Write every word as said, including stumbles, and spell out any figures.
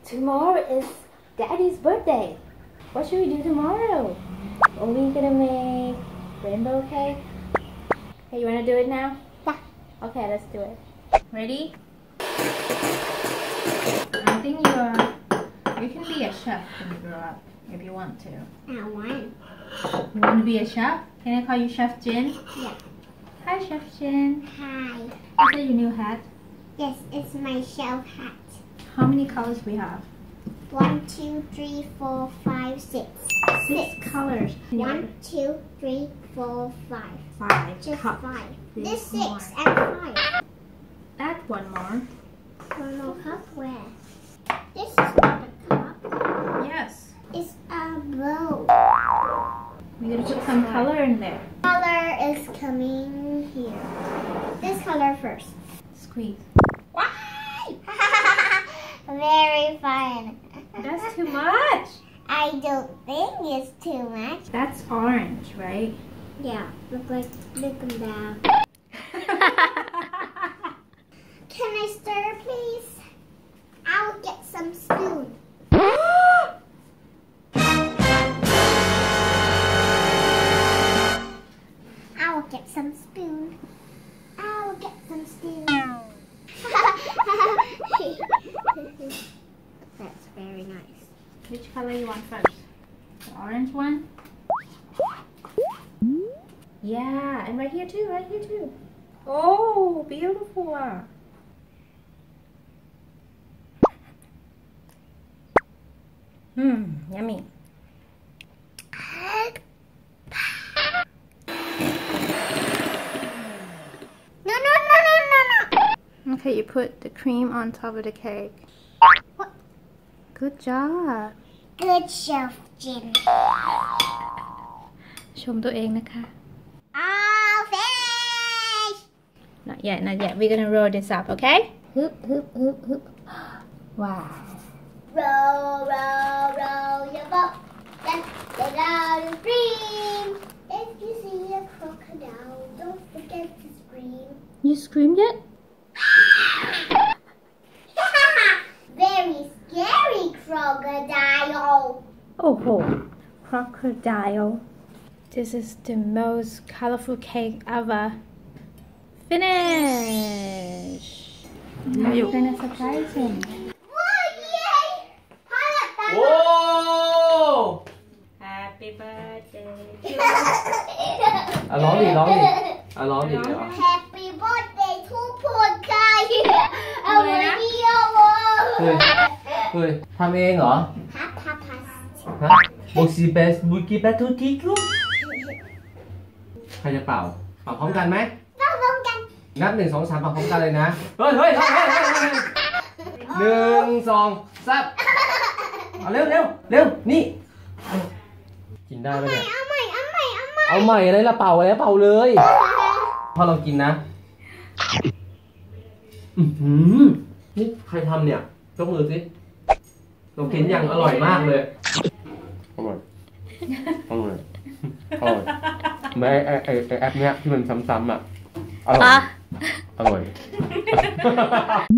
Tomorrow is Daddy's birthday. What should we do tomorrow? Are we gonna make rainbow cake? Hey, you wanna do it now? Yeah. Okay, let's do it. Ready? I think you are. You can be a chef when you grow up if you want to. I want. You want to be a chef? Can I call you Chef Jin? Yeah. Hi, Chef Jin. Hi. Is that your new hat? Yes, it's my shelf hat. How many colors we have? One, two, three, four, five, six. Six, six colors. One, two, three, four, five. Five. Just cups. five. This This six more. and five. Add one more. One more cup where? This is not a cup. Yes. It's a bowl. We're gonna put some color in there. Color is coming here. This color first. Squeeze. Why? Very fun. That's too much. I don't think it's too much. That's orange, right? Yeah, look like look them down. Can I stir, please? I'll get some spoon. I'll get some spoon. I'll get some spoon. That's very nice. Which color you want first? The orange one? Yeah, and right here too, right here too. Oh, beautiful. Mmm, yummy. No, no, no, no, no, no. Okay, you put the cream on top of the cake. What? Good job. Good chef Jin. ชมตัวเองนะคะ All fish. Not yet, not yet. We're gonna roll this up, okay? Hoop, hoop, hoop, hoop. Wow. Roll, roll, roll your boat. Let's get out and scream. If you see a crocodile, don't forget to scream. You screamed it? Very scary crocodile. Oh, crocodile. This is the most colorful cake ever. Finish. Now you're gonna surprise him. Whoa, yay! Whoa! Happy birthday to อ่ะร้องดิร้องดิอ่ะร้องดิเดี๋ยว Happy birthday to พูดใครเอาไว้เดียวเฮ้ยเฮ้ยทำเองเหรอฮับฮับฮับฮะบุกซีเบสบุกิแปทูทิกลูกใครจะเป่าเป่าพร้อมกันไหมเราลงกันนับหนึ่งสองสามเป่าพร้อมกันเลยนะเฮ้ยเฮ้ยเฮ้ยเฮ้ยเฮ้ยเฮ้ยหนึ่งสองสามเอาเร็วเร็วเร็วนี่กินได้ไหมเนี่ยเอาใหม่เอาใหม่เอาใหม่เอาใหม่อะไรละเป่าอะไรเป่าเลยพอเรากินนะอือหือนี่ใครทำเนี่ยยกมือสิเรากินอย่างอร่อยมากเลยอร่อยอร่อยอร่อยไม่ไอไอไอแอปเนี้ยที่มันซ้ำๆอ่ะอร่อยอร่อย